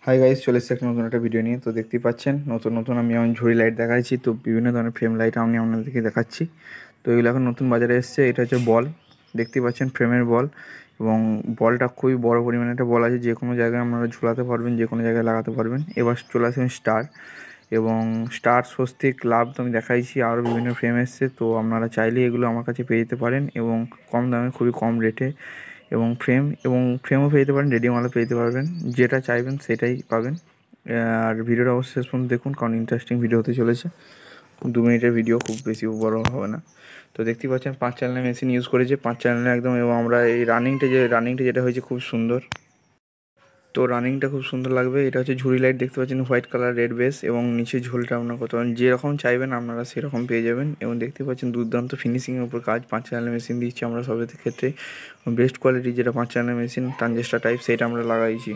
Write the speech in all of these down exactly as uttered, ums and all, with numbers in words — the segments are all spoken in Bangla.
হাই গাইস, চলে এসেছে একটা নতুন একটা ভিডিও নিয়ে। তো দেখতেই পাচ্ছেন নতুন নতুন আমি এখন ঝুড়ি লাইট দেখাচ্ছি। তো বিভিন্ন ধরনের ফ্রেম লাইট আমি আপনাদেরকে দেখাচ্ছি। তো এগুলো এখন নতুন বাজারে এসেছে। এটা হচ্ছে বল, দেখতেই পাচ্ছেন ফ্রেমের বল। এবং বলটা খুবই বড় পরিমাণে একটা বল আছে, যে কোনো জায়গায় আপনারা ঝুলাতে পারবেন, যে কোনো জায়গায় লাগাতে পারবেন। এবার চলে আসবেন স্টার এবং স্টার, স্বস্তিক, লাভ তো আমি দেখাইছি, আরও বিভিন্ন ফ্রেম এসছে। তো আপনারা চাইলে এগুলো আমার কাছে পেয়ে যেতে পারেন এবং কম দামে, খুবই কম রেটে। এবং ফ্রেম এবং ফ্রেমও পেয়ে যেতে পারেন, রেডি মালও পেয়ে যেতে পারবেন, যেটা চাইবেন সেটাই পাবেন। আর ভিডিওটা অবশ্যই শেষ পর্যন্ত দেখুন, কারণ ইন্টারেস্টিং ভিডিও হতে চলেছে। দু মিনিটের ভিডিও, খুব বেশি বড় হবে না। তো দেখতেই পাচ্ছেন পাঁচ চ্যানেলের মেশিন ইউজ করেছে, পাঁচ চ্যানেলে একদম। এবং আমরা এই রানিংটা যে রানিংটা যেটা হয়েছে খুব সুন্দর। তো রানিংটা খুব সুন্দর লাগবে। এটা হচ্ছে ঝুড়ি লাইট, দেখতে পাচ্ছেন হোয়াইট কালার, রেড বেস, এবং নিচে ঝোলটা আপনার কত যেরকম চাইবেন আপনারা সেরকম পেয়ে যাবেন। এবং দেখতে পাচ্ছেন দুর্দান্ত ফিনিশিংয়ের উপর কাজ, পাঁচ চ্যানেলের মেশিন দিচ্ছি আমরা সবের ক্ষেত্রে। বেস্ট কোয়ালিটি যেটা পাঁচ চ্যানেলের মেশিন ট্রানজিস্টার টাইপ, সেটা আমরা লাগাইছি।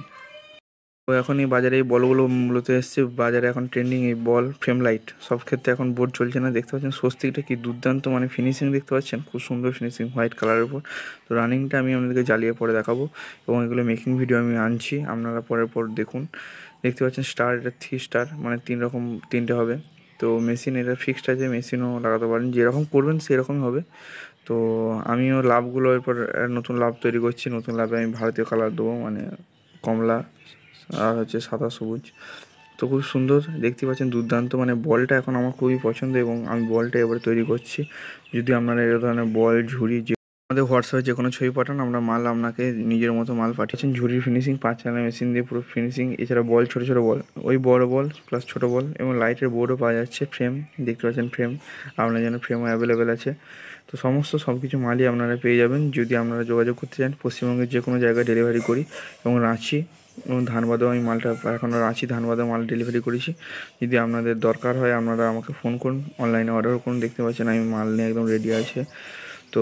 তো এখন এই বাজারে এই বলগুলো মূলত এসছে বাজারে, এখন ট্রেন্ডিং এই বল ফ্রেম লাইট সব ক্ষেত্রে এখন বোর্ড চলছে না। দেখতে পাচ্ছেন স্বস্তিকটা কি দুর্দান্ত, মানে ফিনিশিং দেখতে পাচ্ছেন, খুব সুন্দর ফিনিশিং হোয়াইট কালারের উপর। তো রানিংটা আমি আপনাদেরকে জ্বালিয়ে পরে দেখাবো এবং এগুলো মেকিং ভিডিও আমি আনছি, আপনারা পরের পর দেখুন। দেখতে পাচ্ছেন স্টার, এটা থ্রি স্টার, মানে তিন রকম তিনটে হবে। তো মেশিন এটা ফিক্সড আছে, মেশিনও লাগাতে পারেন, যেরকম করবেন সেরকমই হবে। তো আমিও লাভগুলো এরপর নতুন লাভ তৈরি করছি। নতুন লাভে আমি ভারতীয় কালার দেবো, মানে কমলা আর হচ্ছে সাদা সবুজ। তো খুব সুন্দর দেখতে পাচ্ছেন, দুর্দান্ত, মানে বলটা এখন আমার খুবই পছন্দ এবং আমি বলটা এবারে তৈরি করছি। যদি আপনারা এই ধরনের বল, ঝুড়ি, যে আমাদের হোয়াটসঅ্যাপে যে কোনো ছবি পাঠান, আমরা মাল আপনাকে নিজের মতো মাল পাঠিয়েছেন। ঝুড়ির ফিনিশিং পাঁচ চ্যানেল মেশিন দিয়ে পুরো ফিনিশিং। এছাড়া বল, ছোটো ছোটো বল, ওই বড় বল প্লাস ছোটো বল, এবং লাইটের বোর্ডও পাওয়া যাচ্ছে। ফ্রেম দেখতে পাচ্ছেন, ফ্রেম আপনার জন্য ফ্রেমও অ্যাভেলেবেল আছে। তো সমস্ত সব কিছু মালই আপনারা পেয়ে যাবেন যদি আপনারা যোগাযোগ করতে চান। পশ্চিমবঙ্গের যে কোনো জায়গায় ডেলিভারি করি, এবং রাঁচি এবং ধানবাদেও আমি মালটা এখন রাঁচি ধানবাদেও মাল ডেলিভারি করেছি। যদি আপনাদের দরকার হয় আপনারা আমাকে ফোন করুন, অনলাইনে অর্ডার করুন। দেখতে পাচ্ছেন আমি মাল নিয়ে একদম রেডি আছে। তো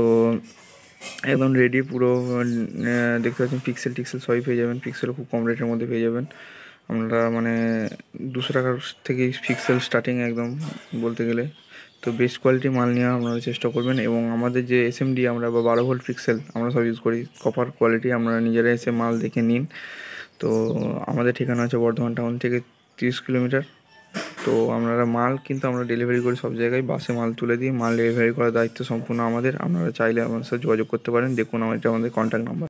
একদম রেডি পুরো। দেখতে পাচ্ছেন পিক্সেল টিক্সেল সবই পেয়ে যাবেন, পিক্সেলও খুব কম রেটের মধ্যে পেয়ে যাবেন আপনারা, মানে দুশো টাকার থেকে পিক্সেল স্টার্টিং একদম বলতে গেলে। তো বেস্ট কোয়ালিটি মাল নেওয়া আপনারা চেষ্টা করবেন। এবং আমাদের যে এসএমডি আমরা বা বারো ভোল্ট পিক্সেল আমরা সব ইউজ করি, কপার কোয়ালিটি, আপনারা নিজেরা এসে মাল দেখে নিন। তো আমাদের ঠিকানা আছে বর্ধমান টাউন থেকে তিরিশ কিলোমিটার। তো আপনারা মাল কিন্তু আমরা ডেলিভারি করি সব জায়গায়, বাসে মাল তুলে দিই, মাল ডেলিভারি করার দায়িত্ব সম্পূর্ণ আমাদের। আপনারা চাইলে আমার সাথে যোগাযোগ করতে পারেন, দেখুন আমার এটা আমাদের কন্ট্যাক্ট নাম্বার।